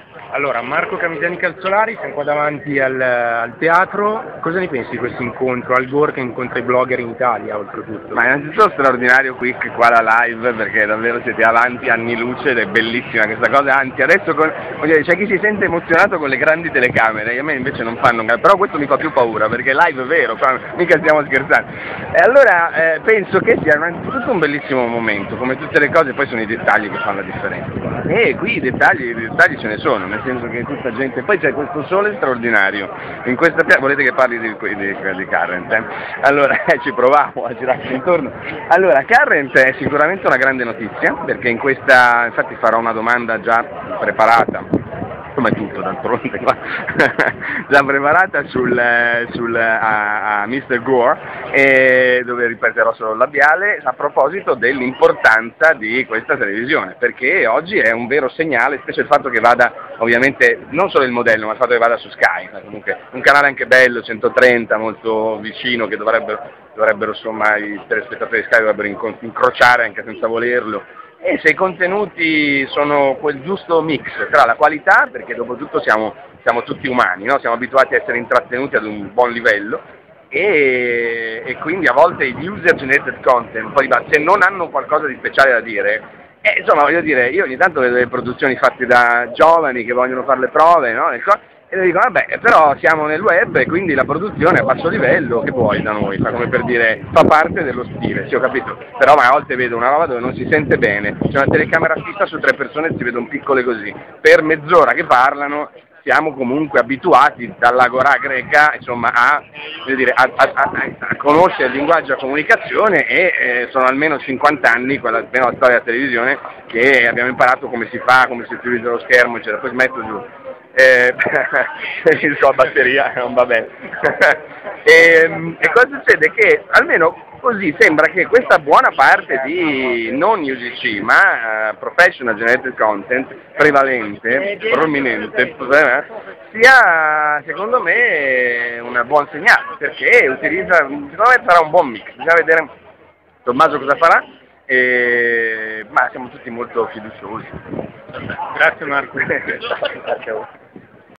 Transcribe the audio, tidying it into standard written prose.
Allora, Marco Camigiani Calzolari, siamo qua davanti al teatro. Cosa ne pensi di questo incontro? Al Gore che incontra i blogger in Italia, oltretutto? Ma innanzitutto straordinario qui qua la live, perché davvero siete avanti anni luce ed è bellissima questa cosa, anzi adesso c'è chi si sente emozionato con le grandi telecamere, a me invece non fanno, però questo mi fa più paura perché live è vero, qua mica stiamo scherzando. E allora penso che sia innanzitutto un bellissimo momento, come tutte le cose poi sono i dettagli che fanno la differenza. E qui i dettagli ce ne sono, nel senso che tutta gente, poi c'è questo sole straordinario, in questa volete che parli di Carrent? Allora ci provavo a girarci intorno. Allora, Carrent è sicuramente una grande notizia, perché infatti farò una domanda già preparata, come tutto d'altronde qua, già preparata a Mr. Gore, dove ripeterò solo il labiale, a proposito dell'importanza di questa televisione, perché oggi è un vero segnale, specie il fatto che vada, ovviamente, non solo il modello, ma il fatto che vada su Sky, comunque un canale anche bello, 130, molto vicino, che dovrebbero insomma, i telespettatori di Sky dovrebbero incrociare anche senza volerlo. E se i contenuti sono quel giusto mix tra la qualità, perché dopo tutto siamo tutti umani, no? Siamo abituati a essere intrattenuti ad un buon livello, e quindi a volte gli user generated content, poi se non hanno qualcosa di speciale da dire, insomma voglio dire, io ogni tanto vedo le produzioni fatte da giovani che vogliono fare le prove, no? E le dico, vabbè, però siamo nel web e quindi la produzione è a basso livello, che vuoi da noi? Fa come per dire, fa parte dello stile, sì ho capito, però a volte vedo una roba dove non si sente bene, c'è una telecamera fissa su 3 persone e si vedono piccole così, per mezz'ora che parlano, siamo comunque abituati dall'agorà greca, insomma, a conoscere il linguaggio a comunicazione, e sono almeno 50 anni, almeno la storia della televisione, che abbiamo imparato come si fa, come si utilizza lo schermo, eccetera. Poi smetto giù. La batteria non va bene. E cosa succede? Che almeno così sembra che questa buona parte di non UGC, ma Professional Generated Content, prevalente, prominente, sia secondo me un buon segnale, perché secondo me sarà un buon mix, bisogna vedere Tommaso cosa farà, ma siamo tutti molto fiduciosi. Grazie Marco. Grazie a voi.